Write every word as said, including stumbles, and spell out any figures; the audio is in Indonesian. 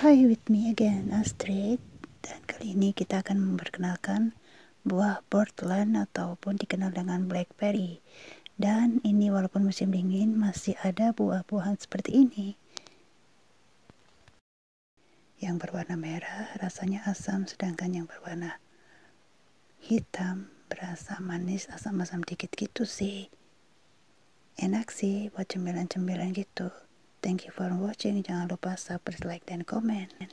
Hi, with me again, Astrid. Dan kali ini kita akan memperkenalkan buah portland ataupun dikenal dengan blackberry. Dan ini walaupun musim dingin masih ada buah-buahan seperti ini. Yang berwarna merah rasanya asam, sedangkan yang berwarna hitam berasa manis, asam-asam dikit gitu sih. Enak sih buat cemilan-cemilan gitu. Thank you for watching. Jangan lupa subscribe, like, dan komen.